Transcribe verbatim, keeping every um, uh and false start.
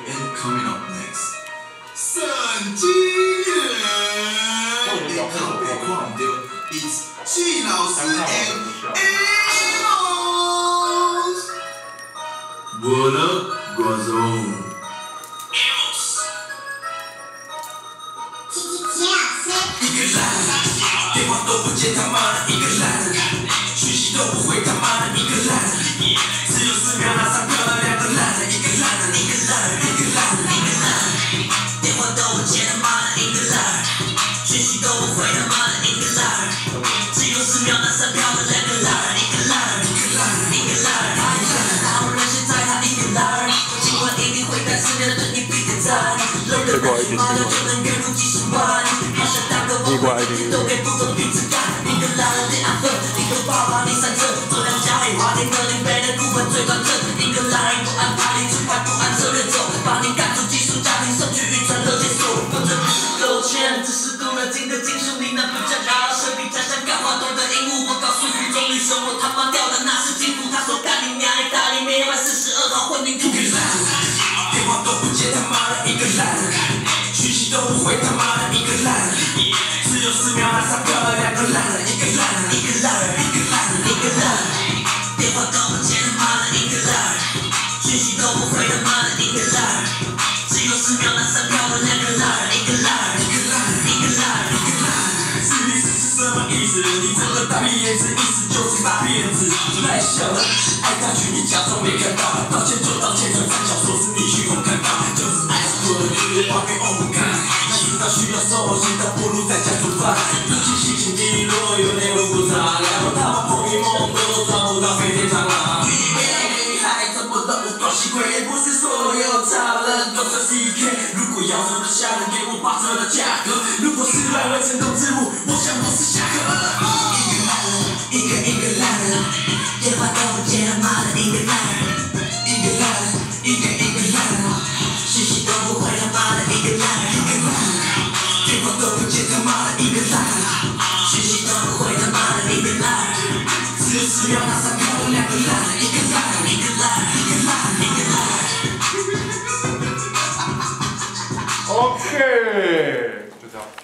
And coming up next， 圣经人，靠北看到 ，It's 季老师 and Amos。What up， 观众？ 一个烂人，电话都不接他妈的一个烂人，讯息都不回他妈的一个烂人，只有四秒拿上票的两个烂人，一个烂人，一个烂人，一个烂人，一个烂人，电话都不接他妈的一个烂人，讯息都不回他妈的一个烂人，只有四秒拿上票的两个烂人，一个烂人，一个烂人，一个烂人，他一个烂人，好人现在他一个烂人，尽管一定会但是的你必得在，漏的那你妈的就能月入几十万。 地瓜一定。 都给不公平质感，一个烂人的安分，一个爸爸你三折，做两家里花天客林背的股份最端正，一个烂人不安排你出牌不按策略走，把你赶出寄宿家庭送去渔船乐界所，不准不是够钱，只是镀了金的金属你那不叫高，身比家乡干话多的鹦鹉，我告诉你中女生我他妈掉的那是金库，他说干你娘你大里面外四十二号混凝土，一个烂人，电话都不接他妈的一个烂人，讯息都不回他妈的一个烂人。 只有四秒拿上票的两个烂人，一个烂人，一个烂人，一个烂人，一个烂人，电话都不接他妈的一个烂人，讯息都不回他妈的一个烂人，只有四秒拿上票的两个烂人，一个烂人，一个烂人，一个烂人，一个烂人，是意思是什么意思？你这个大屁眼子，意思就是大骗子，太小了，爱下去你假装没看到，道歉就道歉，传小说是你虚空看到，就是爱死我的日画面 O 不看。 需要收心的不如在家煮饭，尤其心情低落，有点问不着，然后他们梦一梦都找不到飞天蟑螂。女孩怎么都不够习惯，也不是所有超人都是 C K。如果要是的下人给我八折的价格，如果失败为成功之母，我想我是下课。一个烂人，一个一个烂人，电话都不接他妈的一个烂人，一个烂人，一个一个烂人，讯息都不回他妈的一个烂人，一个烂人。 电话都不接他妈的一个烂人，讯息都不回他妈的一个烂人，只有十秒拿上票的两个烂人，一个烂人，一个烂人，一个烂人，一个烂人。 OK。